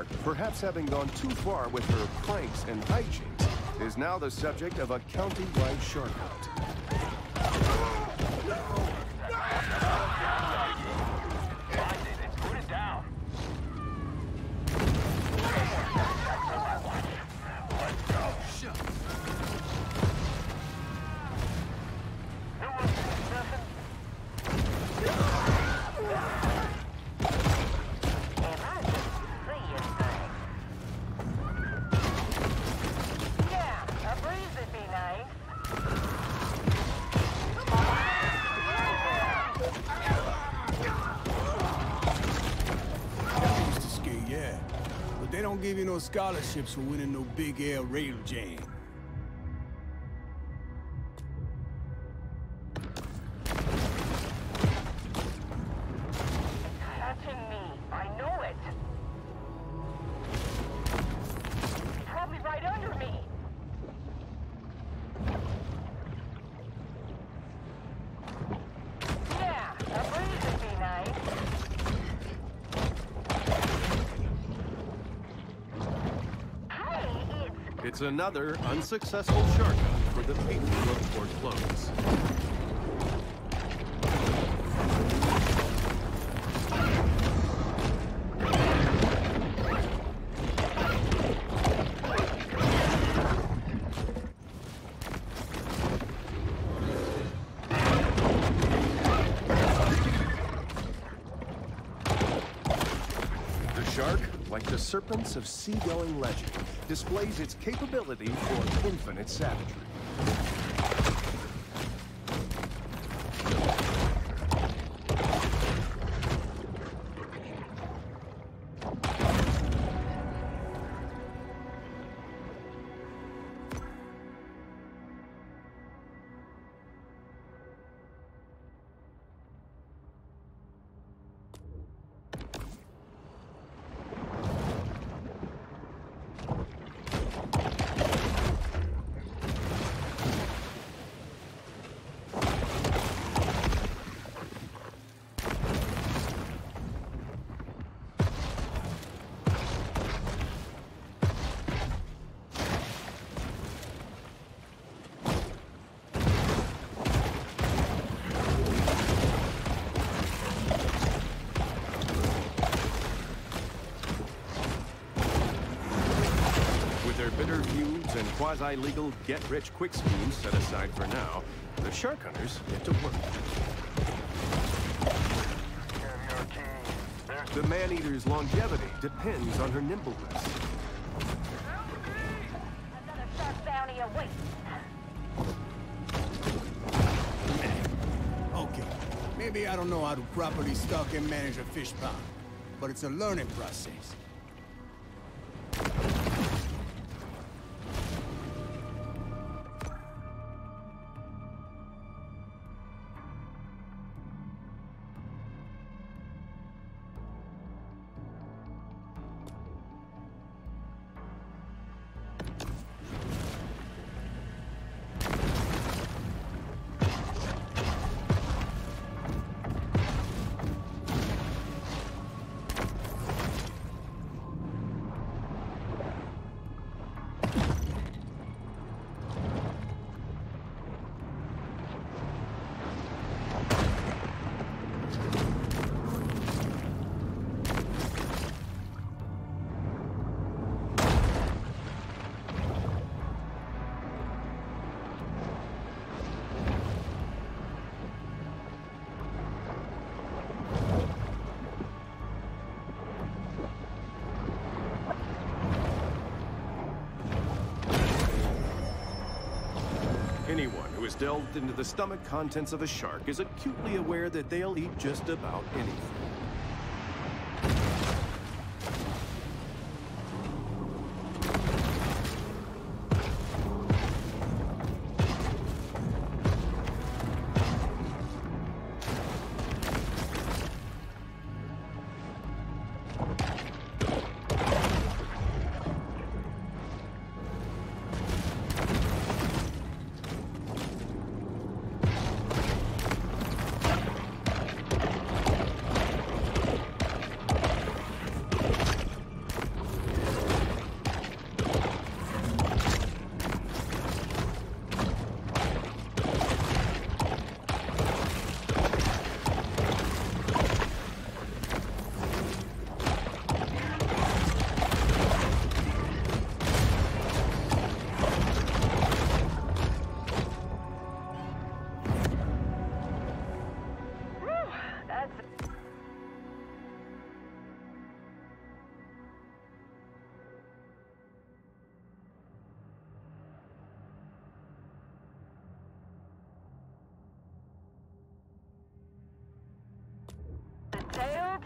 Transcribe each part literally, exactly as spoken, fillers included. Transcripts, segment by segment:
shark, perhaps having gone too far with her pranks and hijinks, is now the subject of a county-wide shark hunt. Put it down. Let's go. Shut. Who wants to do nothing? If I just see anything. Yeah, a breeze would be nice. Used to skate, yeah. But they don't give you no scholarships for winning no big air rail jam. Touching me. I know it. Probably right under me. Yeah, a breeze would be nice. Hey, it's... It's another unsuccessful shark hunt for the people of Port Clovis. The shark, like the serpents of seagoing legend, displays its capability for infinite savagery. Bitter feuds and quasi-legal get-rich-quick schemes set aside for now, the shark hunters get to work. The Maneater's longevity depends on her nimbleness. Another shark bounty awaits. Okay, maybe I don't know how to properly stock and manage a fish pond, but it's a learning process. Anyone who has delved into the stomach contents of a shark is acutely aware that they'll eat just about anything.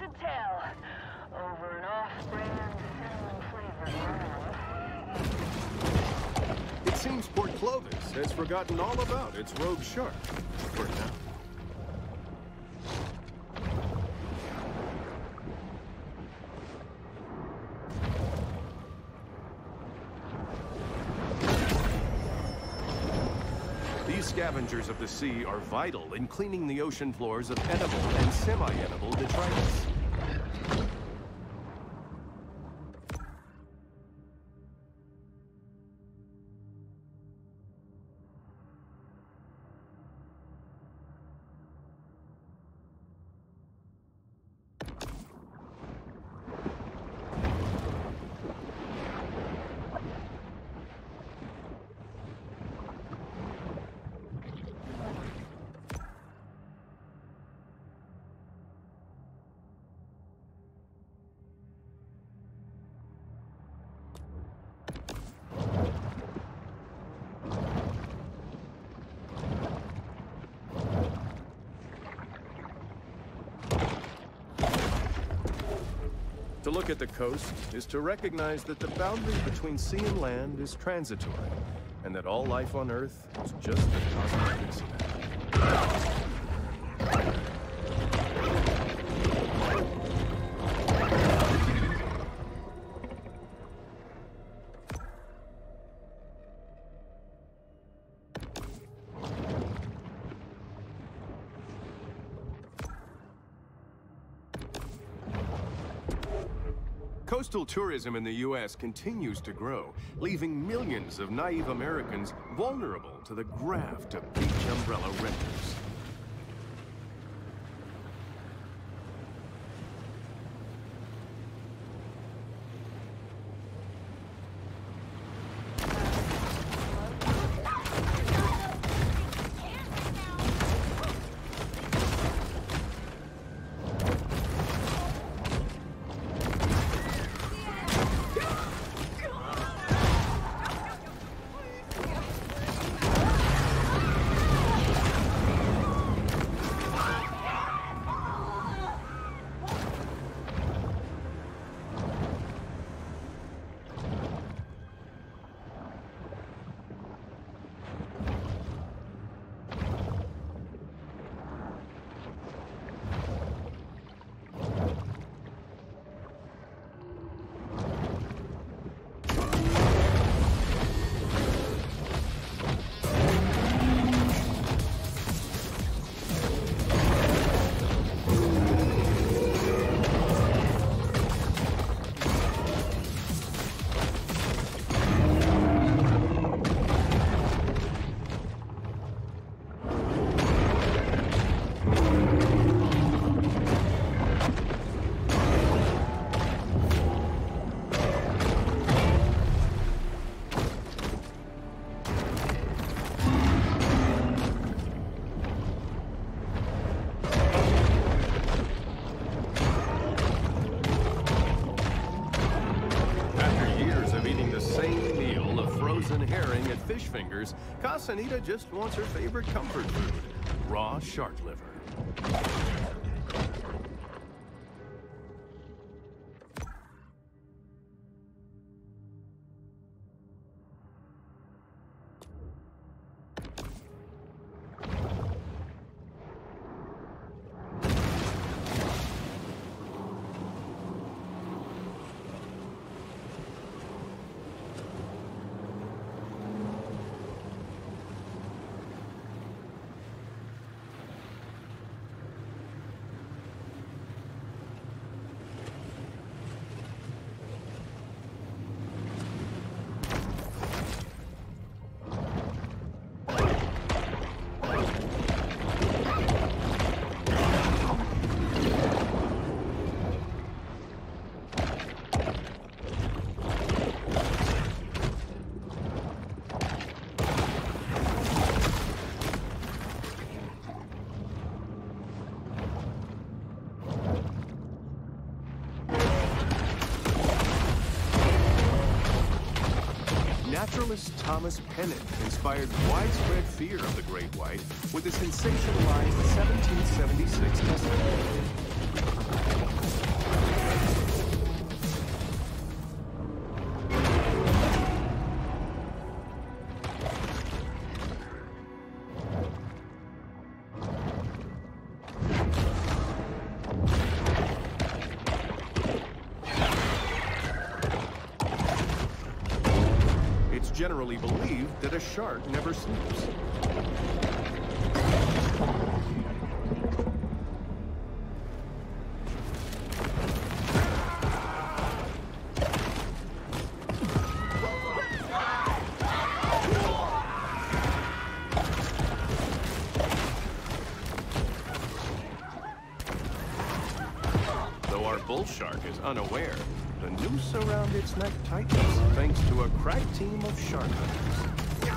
to tell. Over an off-brand cinnamon flavor. It seems Port Clovis has forgotten all about its rogue shark. For now. These scavengers of the sea are vital in cleaning the ocean floors of edible and semi-edible detritus. To look at the coast is to recognize that the boundary between sea and land is transitory, and that all life on Earth is just a cosmic incident. Coastal tourism in the U S continues to grow, leaving millions of naive Americans vulnerable to the graft of beach umbrella renters. Fish fingers, Casanita just wants her favorite comfort food, raw shark liver. Naturalist Thomas Pennant inspired widespread fear of the great white with a sensationalized seventeen seventy-six estimate. generally believed that a shark never sleeps. Bull shark is unaware. The noose around its neck tightens thanks to a crack team of shark hunters.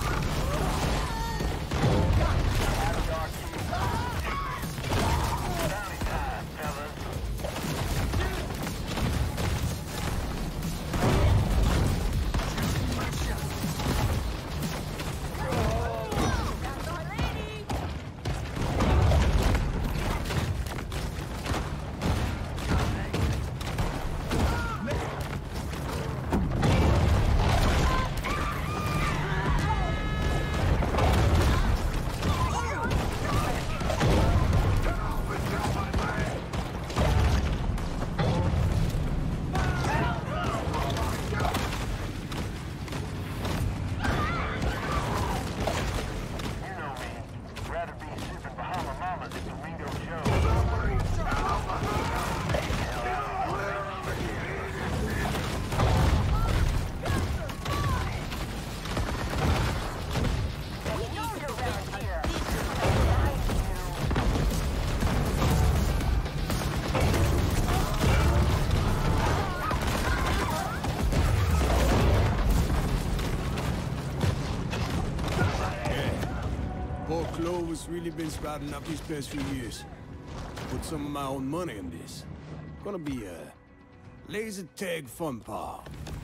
Clover's really been sprouting up these past few years. Put some of my own money in this. Gonna be a laser tag fun pal.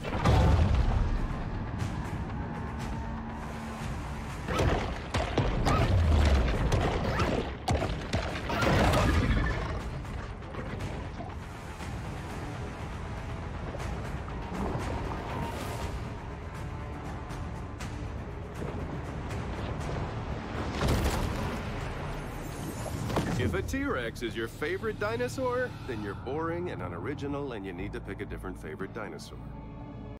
If a T-Rex is your favorite dinosaur, then you're boring and unoriginal and you need to pick a different favorite dinosaur.